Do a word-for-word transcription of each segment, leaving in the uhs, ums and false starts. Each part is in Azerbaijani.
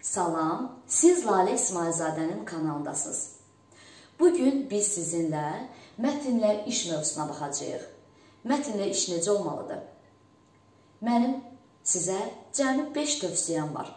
Salam, siz Lalə İsmailzadənin kanalındasınız. Bugün biz sizinlə mətnlə iş mövzusuna baxacağıq. Mətnlə iş necə olmalıdır? Mənim sizə cəmi beş tövsiyəm var.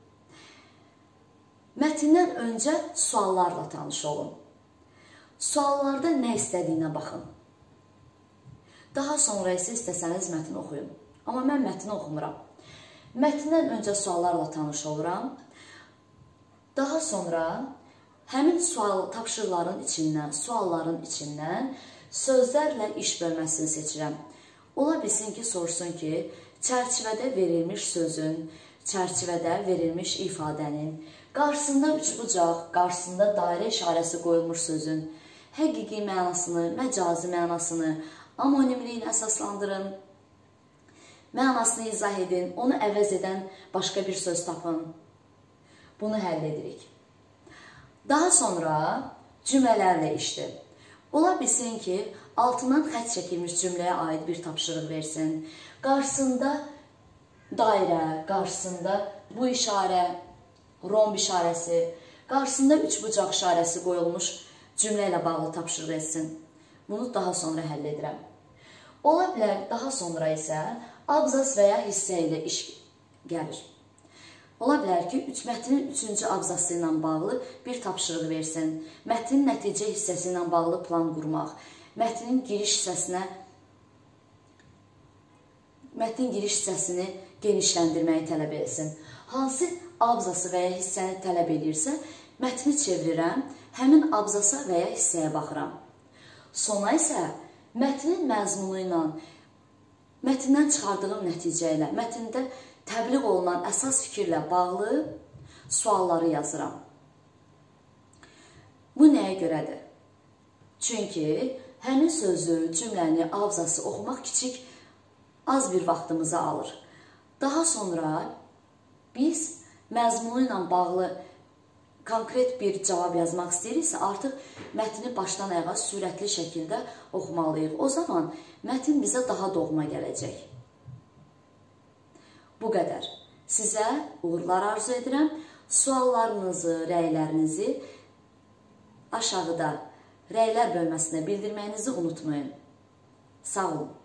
Mətndən öncə suallarla tanış olun. Suallarda nə istədiyinə baxın. Daha sonra isə istəsəniz mətni oxuyun. Amma mən mətni oxumuram. Mətndən öncə suallarla tanış oluram. Daha sonra həmin sual tapşırıqların içindən, sualların içindən sözlərlə iş bölməsini seçirəm. Ola bilsin ki, soruşsun ki, çərçivədə verilmiş sözün, çərçivədə verilmiş ifadənin, qarşısında üçbucaq, qarşısında dairə işarəsi qoyulmuş sözün həqiqi mənasını, məcazi mənasını, amonimliyini əsaslandırın, mənasını izah edin, onu əvəz edən başqa bir söz tapın. Bunu həll edirik. Daha sonra cümlələrlə işdir. Ola bilsin ki, altından xətt çəkilmiş cümləyə aid bir tapşırıq versin. Qarşısında dairə, qarşısında bu işarə, romb işarəsi, qarşısında üçbucaq işarəsi qoyulmuş cümlə ilə bağlı tapşırıq etsin. Bunu daha sonra həll edirəm. Ola bilər, daha sonra isə abzas və ya hissə ilə iş gəlir. Ola bilər ki, mətnin üçüncü abzası ilə bağlı bir tapşırıq versin. Mətnin nəticə hissəsi ilə bağlı plan qurmaq, mətnin giriş hissəsinə, mətnin giriş hissəsini genişləndirməyi tələb etsin. Hansı abzası və ya hissəni tələb edirsə, mətni çevirirəm, həmin abzasa və ya hissəyə baxıram. Sona isə mətnin məzmunu ilə, mətndən çıxardığım nəticə ilə, mətndə təbliğ olunan əsas fikirlə bağlı sualları yazıram. Bu nəyə görədir? Çünki həmin sözü, cümləni, abzası oxumaq kiçik, az bir vaxtımızı alır. Daha sonra biz məzmunu ilə bağlı konkret bir cavab yazmaq istəyiriksə, artıq mətni başdan ayağa sürətli şəkildə oxumalıyıq. O zaman mətn bizə daha doğma gələcək. Bu qədər. Sizə uğurlar arzu edirəm. Suallarınızı, rəylərinizi aşağıda rəylər bölməsinə bildirməyinizi unutmayın. Sağ olun.